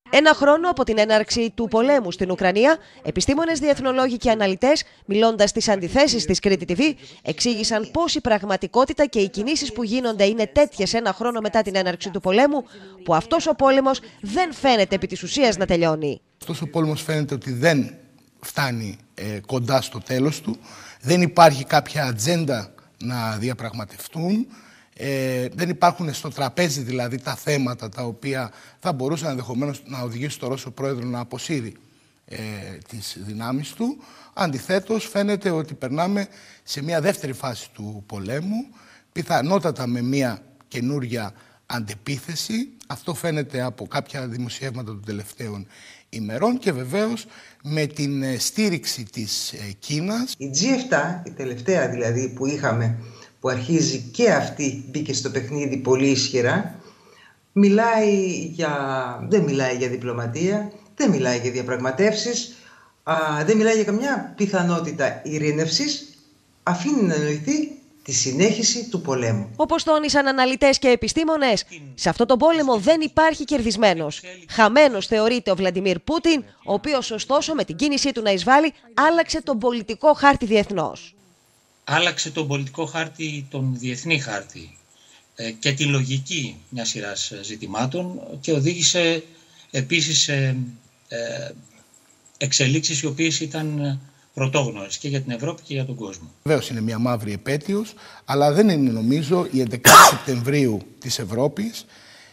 Ένα χρόνο από την έναρξη του πολέμου στην Ουκρανία, επιστήμονες, διεθνολόγοι και αναλυτές, μιλώντας στις αντιθέσεις της Κρήτη TV, εξήγησαν πώς η πραγματικότητα και οι κινήσεις που γίνονται είναι τέτοιες ένα χρόνο μετά την έναρξη του πολέμου, που αυτός ο πόλεμος δεν φαίνεται επί της ουσίας να τελειώνει. Αυτός ο πόλεμος φαίνεται ότι δεν φτάνει κοντά στο τέλος του, δεν υπάρχει κάποια ατζέντα να διαπραγματευτούν. Δεν υπάρχουν στο τραπέζι δηλαδή τα θέματα τα οποία θα μπορούσαν ενδεχομένως να οδηγήσουν τον Ρώσο πρόεδρο να αποσύρει τις δυνάμεις του. Αντιθέτως, φαίνεται ότι περνάμε σε μια δεύτερη φάση του πολέμου, πιθανότατα με μια καινούρια αντεπίθεση. Αυτό φαίνεται από κάποια δημοσιεύματα των τελευταίων ημερών και βεβαίως με την στήριξη της Κίνας. Η G7, η τελευταία δηλαδή που είχαμε, που αρχίζει και αυτή μπήκε στο παιχνίδι πολύ ισχυρά, δεν μιλάει για διπλωματία, δεν μιλάει για διαπραγματεύσεις, δεν μιλάει για καμιά πιθανότητα ειρήνευσης, αφήνει να εννοηθεί τη συνέχιση του πολέμου. Όπως τόνισαν αναλυτές και επιστήμονες, σε αυτό τον πόλεμο δεν υπάρχει κερδισμένος. Χαμένος θεωρείται ο Βλαντιμίρ Πούτιν, ο οποίος ωστόσο με την κίνησή του να εισβάλλει άλλαξε τον πολιτικό χάρτη διεθνώς. Άλλαξε τον πολιτικό χάρτη, τον διεθνή χάρτη και τη λογική μιας σειράς ζητημάτων και οδήγησε επίσης σε εξελίξεις οι οποίες ήταν πρωτόγνωρες και για την Ευρώπη και για τον κόσμο. Βεβαίως είναι μια μαύρη επέτειος, αλλά δεν είναι νομίζω η 11 Σεπτεμβρίου της Ευρώπης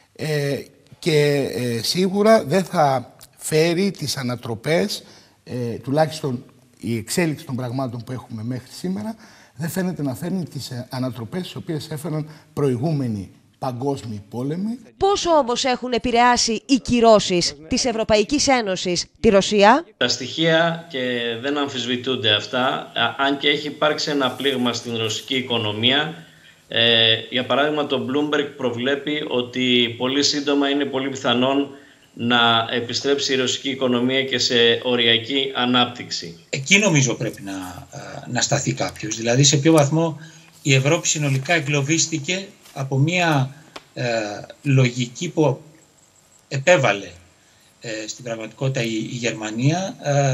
και σίγουρα δεν θα φέρει τις ανατροπές, τουλάχιστον η εξέλιξη των πραγμάτων που έχουμε μέχρι σήμερα, δεν φαίνεται να φέρνει τις ανατροπές τις οποίες έφεραν προηγούμενοι παγκόσμιοι πόλεμοι. Πόσο όμως έχουν επηρεάσει οι κυρώσεις της Ευρωπαϊκής Ένωσης τη Ρωσία? Τα στοιχεία και δεν αμφισβητούνται αυτά, αν και έχει υπάρξει ένα πλήγμα στην ρωσική οικονομία. Για παράδειγμα, το Bloomberg προβλέπει ότι πολύ σύντομα είναι πολύ πιθανόν να επιστρέψει η ρωσική οικονομία και σε οριακή ανάπτυξη. Εκεί νομίζω πρέπει να σταθεί κάποιος. Δηλαδή σε ποιο βαθμό η Ευρώπη συνολικά εγκλωβίστηκε από μια λογική που επέβαλε στην πραγματικότητα η Γερμανία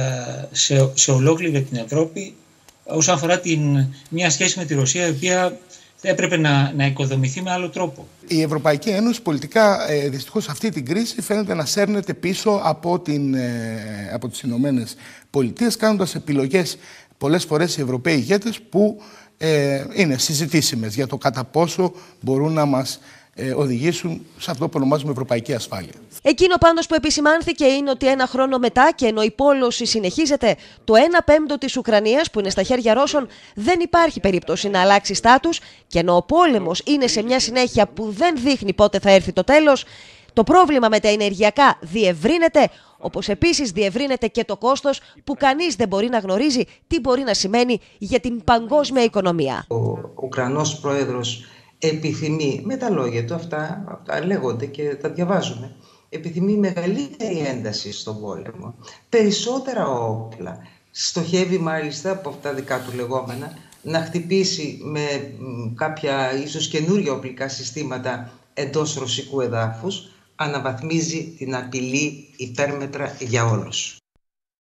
σε ολόκληρη την Ευρώπη όσον αφορά μια σχέση με τη Ρωσία η οποία έπρεπε να οικοδομηθεί με άλλο τρόπο. Η Ευρωπαϊκή Ένωση πολιτικά δυστυχώς αυτή την κρίση φαίνεται να σέρνεται πίσω από τις Ηνωμένες Πολιτείες, κάνοντας επιλογές πολλές φορές οι Ευρωπαίοι ηγέτες που είναι συζητήσιμες για το κατά πόσο μπορούν να μας οδηγήσουν σε αυτό που ονομάζουμε ευρωπαϊκή ασφάλεια. Εκείνο πάντως που επισημάνθηκε είναι ότι ένα χρόνο μετά και ενώ η πόλωση συνεχίζεται, το 1/5 της Ουκρανίας που είναι στα χέρια Ρώσων δεν υπάρχει περίπτωση να αλλάξει στάτους και ενώ ο πόλεμος είναι σε μια συνέχεια που δεν δείχνει πότε θα έρθει το τέλος, το πρόβλημα με τα ενεργειακά διευρύνεται, όπως επίσης διευρύνεται και το κόστος που κανείς δεν μπορεί να γνωρίζει τι μπορεί να σημαίνει για την παγκόσμια οικονομία. Ο Ουκρανός πρόεδρος επιθυμεί, με τα λόγια του αυτά λέγονται και τα διαβάζουμε, επιθυμεί μεγαλύτερη ένταση στον πόλεμο, περισσότερα όπλα, στοχεύει μάλιστα από αυτά δικά του λεγόμενα να χτυπήσει με κάποια ίσως καινούργια οπλικά συστήματα εντός ρωσικού εδάφους, αναβαθμίζει την απειλή υπέρμετρα για όλους.